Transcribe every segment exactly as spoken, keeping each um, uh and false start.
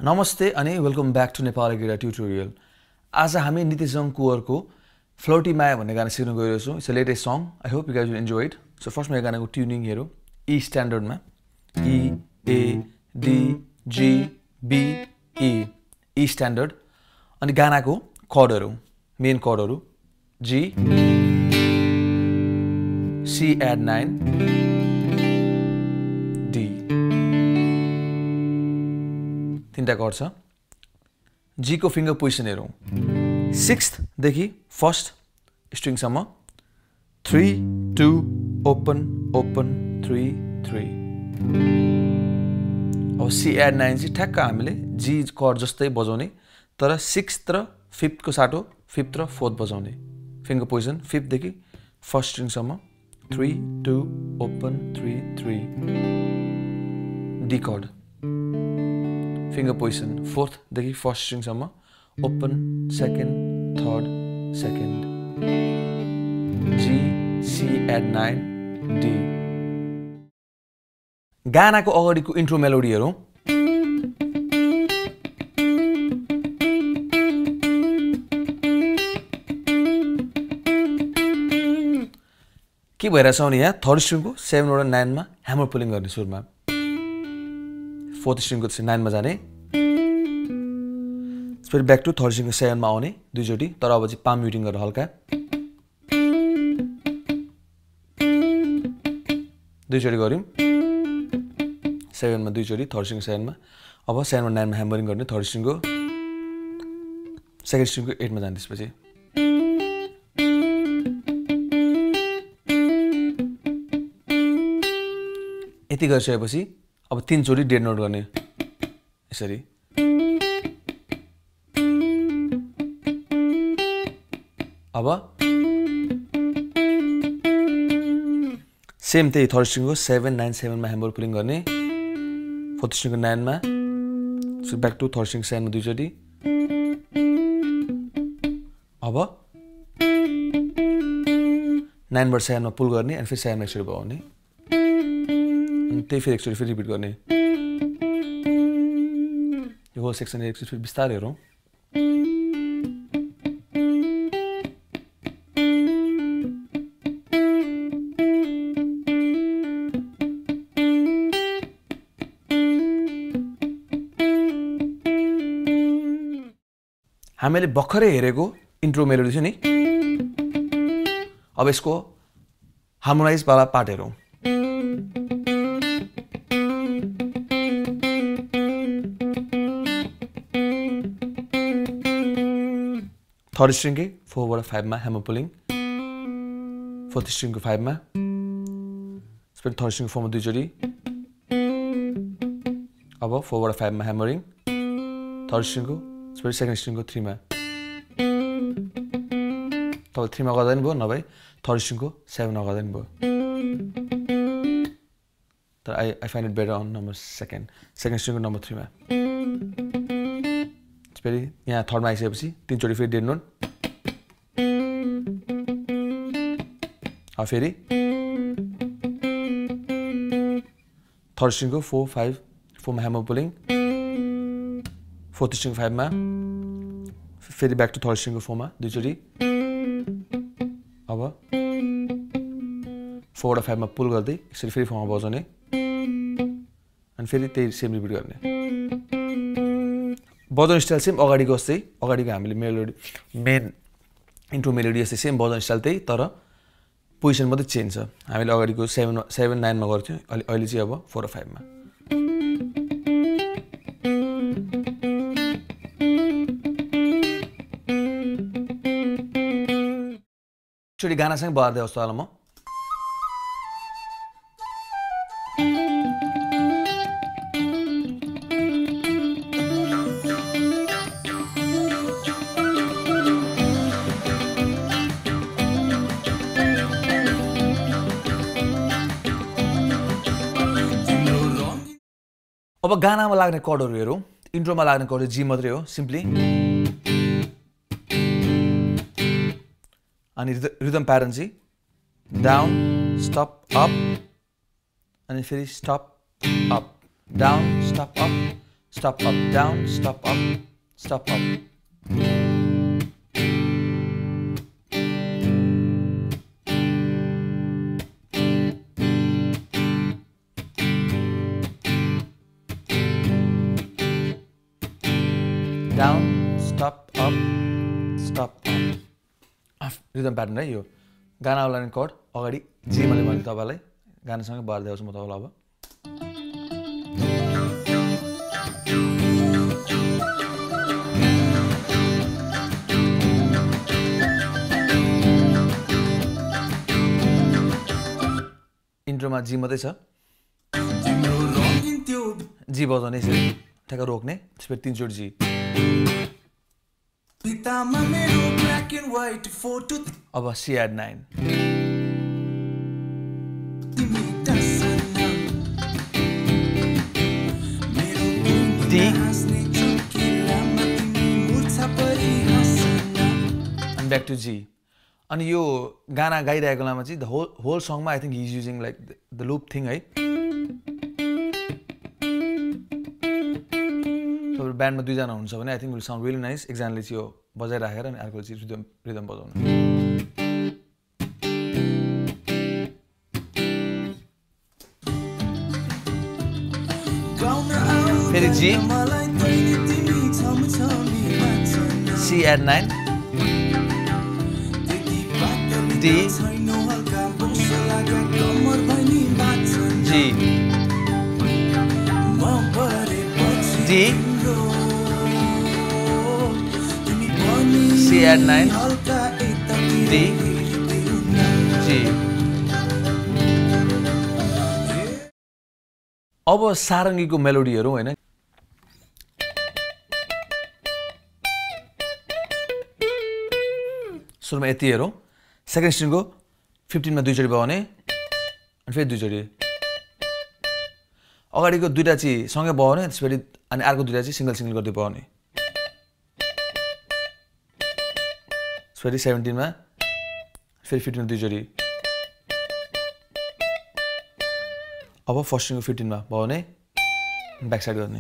Namaste and welcome back to Nepali Guitar Tutorial. आज हामी नितिशङ कुवरको Flirty Maya भन्ने गाना सिक्न गइरहेको छौं. It's a latest song. I hope you guys will enjoy it. So first मा यो गानाको ट्युनिङ हेरौं. E standard मा E A D G B E E standard अनि गानाको chordहरु मेन chordहरु G C add nine D तीनटा chord छ. G को finger position हेरौं. sixth देखि first string सम्म three two open open three three. अब C add nine चाहिँ ठ्याक्क हामीले G chord जस्तै बजाउने तर sixth र fifth को साटो fifth र fourth बजाउने. Finger position fifth देखि first string सम्म three two open three three. D chord. Finger position fourth देखि first string सम्म open second third second. G C add nine D. गानाको अगाडिको इन्ट्रो मेलोडी हेरौं. के भइरहेछ भने यहाँ थर्ड स्ट्रिङ को seven वटा nine मा ह्यामर पुलिङ गर्ने सुरुमा. फोर्थ स्ट्रिङ को nine मा जाने. फेरि ब्याक टु थर्ड स्ट्रिङ को seven मा आउने दुई चोटी तर अब चाहिँ पाम म्युटिङ गरेर हल्का दुई चोटी गर्यौं. seven मा दुई चोटी थर्ड स्ट्रिङ seven मा. अब seven मा nine मा ह्यामरिङ गर्ने थर्ड स्ट्रिङ को सेकेन्ड स्ट्रिङ को eight मा जाने त्यसपछि. यति गरिसकेपछि अब तीन चोटी डेड नोट गर्ने यसरी. अब सेम त्यही थर्ड स्ट्रिङ को seven nine seven मा ह्यामर पुलिङ गर्ने. फोर्थ स्ट्रिङ को nine मा so back to third string seven मा दुई चोटी. अब nine बाट seven मा पुल गर्ने अनि फेरि seven मा एकचोटी बजाउने. अनि त्यही फेरि एकचोटी फेरि रिपिट गर्ने. यो होल सेक्सन एकचोटी फेरि बिस्तारै हेरौं. हामीले भर्खरै हेरेको इन्ट्रो मेलोडी छ नि. अब यसको हार्मोनाइज वाला पार्ट हेरौं. थर्ड स्ट्रिङ के four बाट five मा ह्यामर पुलिङ. फोर्थ स्ट्रिङ को five मा. फेरि थर्ड स्ट्रिङ four मा दुई चोटी. अब four बाट five मा ह्यामरिङ. थर्ड स्ट्रिङ को फेरि सेकेन्ड स्ट्रिङ को three मा. तब three मा गर्दा नि भयो नभए थर्ड स्ट्रिङ को seven मा गर्दा नि भयो. तर I I find it better on number second second string को नम्बर three मा. फेरि यहाँ थर्ड मा आइसकेपछि तीन चोटी फेरि डेड नोट. अब फेरि थर्ड स्ट्रिङ को four five four मा hammer pulling. Fourth string five मा. फेरि ब्याक टु थर्ड स्ट्रिङ को four मा दुई चोटी. अब four बाट five मा पुल गर्दै यसरी फेरि four मा बजाउने अनि फेरि त्यही सेम रिपिट गर्ने. बजाउने स्टाइल सेम अगाडिको जस्तै. अगाडिको हामीले मेलोडी मेन इन्ट्रो मेलोडी जस्तै सेम बजाउने स्टाइल त्यही तर पोजिसन मात्रै चेन्ज छ. हामीले अगाडिको seven seven nine मा गर्थ्यौं अहिले अहिले चाहिँ अब four र five मा. चोटी गानासँग बजार्दै जस्तो होला म. अब गानामा लाग्ने कर्डहरु हेरौं. इन्ट्रोमा लाग्ने कर्ड G मात्रै हो सिम्पली. अनि रिदम प्याटर्न चाहिँ डाउन स्टप अप अनि फेरि stop up down stop up stop up, down, stop up, stop up. Down, stop, up, stop, up. Rhythm pattern है यो. गाना लाइन कोड अगाडि जी मैले भने तपाईलाई गानासँगै बार देखाउँछु म तपाईलाई अब. इन्ट्रोमा जी मात्रै छ. जी बजाउने यसरी ठ्याक्क रोक्ने त्यसपछि तीनचोटि जी. अब C add nine. D and back to G. अनि यो गाना गाइरहेको बेलामा चाहिँ द होल होल सङमा I think he is using like the loop thing है. तपाईहरु ब्यान्डमा दुई जना हुनुहुन्छ भने I think will sound really nice. एकजनाले चाहिँ यो बजाइराखेर अनि अर्कोले चाहिँ रिदम रिदम बजाउनु. फेरि G C add nine D G D C add nine D G. अब सारङ्गीको मेलोडीहरू हैन. सुरुमा यति हेरौँ. सेकेन्ड स्ट्रिङको फिफ्टिनमा दुईचोटि बजाउने अनि फेरि दुईचोटि. अगाडिको दुईटा चाहिँ सँगै बजाउने त्यसपछि अनि अर्को दुईटा चाहिँ सिङ्गल सिङ्गल गर्दै बजाउने. त्यसपछि सेभेन्टिनमा फेरि फिफ्टिनमा दुईचोटि. अब फर्स्ट स्ट्रिङको फिफ्टिनमा बजाउने ब्याक साइड गर्ने.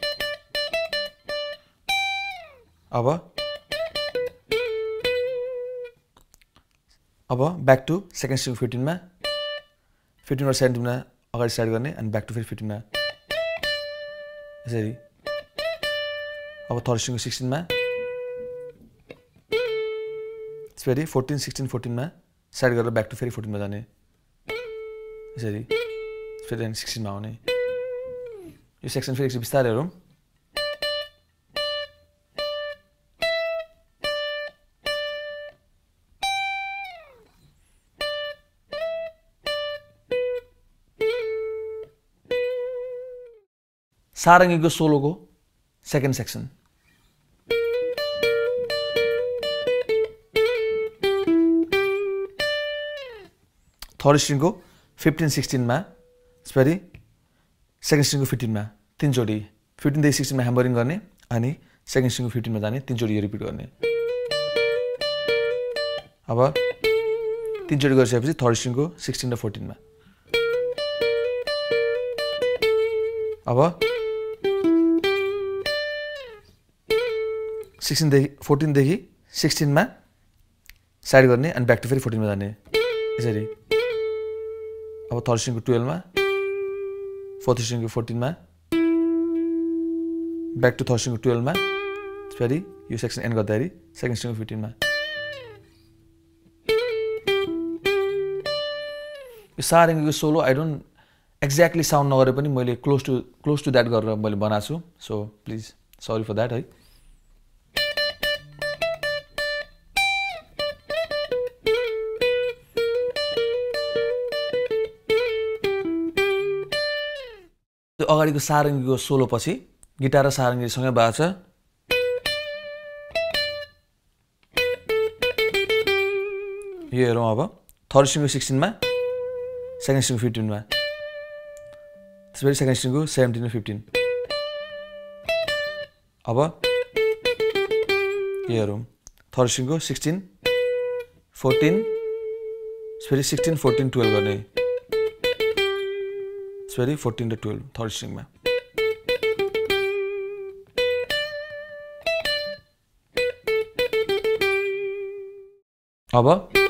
अब अब ब्याक टु सेकेन्ड स्ट्रिङ फिफ्टिनमा फिफ्टिनमा सेभेन्टिनमा अगाडि स्टार्ट गर्ने अनि ब्याक टु फेरि फिफ्टिनमा यसरी. अब थर्ड स्ट्रिङको सिक्सटिनमा त्यसपछि फोर्टिन सिक्सटिन फोर्टिनमा स्टार्ट गरेर ब्याक टु फेरि फोर्टिनमा जाने यसरी. फेरि अनि सिक्सटिनमा आउने. यो सेक्सन फेरि एकछिन बिस्तारै हेरौँ. सारङ्गीको सोलोको सेकेन्ड सेक्सन. थर्ड स्ट्रिङको फिफ्टिन सिक्सटिनमा त्यसपछि सेकेन्ड स्ट्रिङको फिफ्टिनमा तिनचोटि. फिफ्टिनदेखि सिक्सटिनमा ह्याम्बरिङ गर्ने अनि सेकेन्ड स्ट्रिङको फिफ्टिनमा जाने तिनचोटि यो रिपिट गर्ने. अब तिनचोटि गरिसकेपछि थर्ड स्ट्रिङको सिक्सटिन र फोर्टिनमा. अब सिक्सटिनदेखि फोर्टिनदेखि सिक्सटिनमा साइड गर्ने अनि ब्याक टु फेरि फोर्टिनमा जाने यसरी. अब थर्ड स्ट्रिङको टुवेल्भमा फोर्थ स्ट्रिङको फोर्टिनमा ब्याक टु थर्ड स्ट्रिङको टुवेल्भमा फेरि यो सेक्सन एन्ड गर्दाखेरि सेकेन्ड स्ट्रिङको फिफ्टिनमा. यो सारङ्गीको solo I don't exactly sound नगरे पनि मैले close to close to that गरेर मैले बनाएको छु. So please sorry for that है. त्यो अगाडिको सारङ्गीको सोलो पछि गिटार र सारङ्गी सँगै बाज छ. यो हेरौँ. अब थर्ड स्ट्रिङको सिक्सटिनमा सेकेन्ड स्ट्रिङ फिफ्टिनमा त्यसपछि सेकेन्ड स्ट्रिङको सेभेन्टिन र फिफ्टिन. अब यो हेरौँ. थर्ड स्ट्रिङको सिक्सटिन फोर्टिन फेरि सिक्सटिन फोर्टिन टुवेल्भ गर्ने त्यसपछि फोर्टिन र टुवेल्भ थर्ड स्ट्रिङमा. अब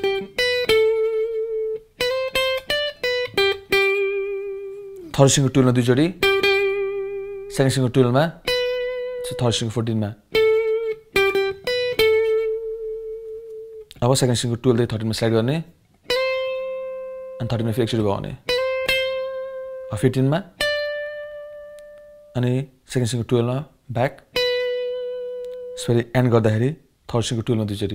थर्ड स्ट्रिङको टुवेल्भमा दुईचोटि सेकेन्ड स्ट्रिङको टुवेल्भमा थर्ड स्ट्रिङको फोर्टिनमा अब सेकेन्ड स्ट्रिङको टुवेल्भदेखि थर्टिनमा स्लाइड गर्ने अनि थर्टिनमा फेरि एकचोटि भगाउने फिफ्टिनमा अनि सेकेन्ड स्ट्रिङको टुवेल्भमा ब्याक फेरि एन्ड गर्दाखेरि थर्ड स्ट्रिङको टुवेल्भमा दुईचोटि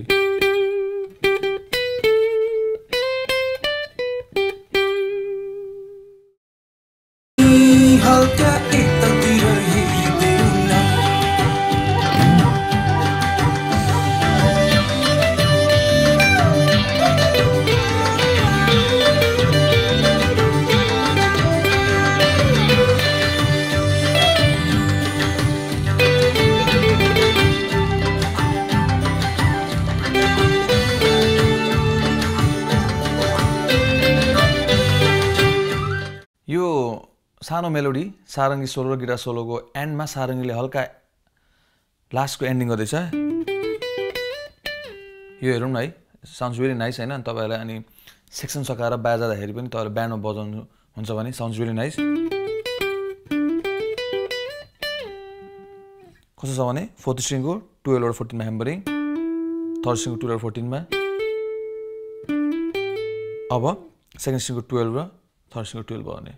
यो सानो मेलोडी सारङ्गी सोलो र गिटार सोलोको एन्डमा सारङ्गीले हल्का लास्टको एन्डिङ गर्दैछ यो हेरौँ न है साउन्ड्स भेरी नाइस हैन तपाईहरुलाई अनि सेक्सन सकाएर बाजादाखेरि पनि तपाईहरु ब्यान्डमा बजाउनु हुन्छ भने साउन्ड्स भेरी नाइस कस्तो छ भने फोर्थ स्ट्रिङको ट्वेल्भ र फोर्टिन मा ह्याम्बरिङ थर्ड स्ट्रिङको ट्वेल्भ र फोर्टिन मा अब सेकेन्ड स्ट्रिङको ट्वेल्भ र थर्ड स्ट्रिङको ट्वेल्भ गर्ने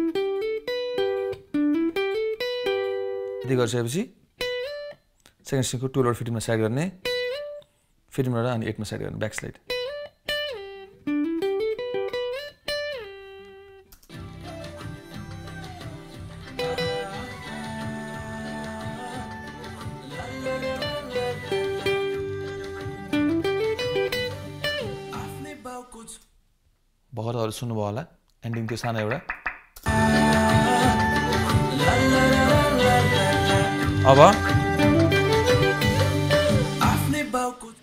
यति गरिसकेपछि सेकेन्ड स्ट्रिङको ट्वेल्भ र फिफ्टिन मा साइड गर्ने फिफ्टिन र अनि एट मा साइड गर्ने ब्याक स्लाइड भर्खर सुन्नुभयो होला एन्डिङ त्यो सानो एउटा अब